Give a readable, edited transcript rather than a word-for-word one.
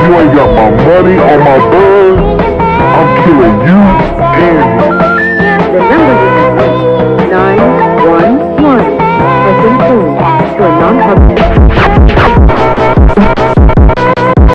ain't got my money or my bud, I'm killing you and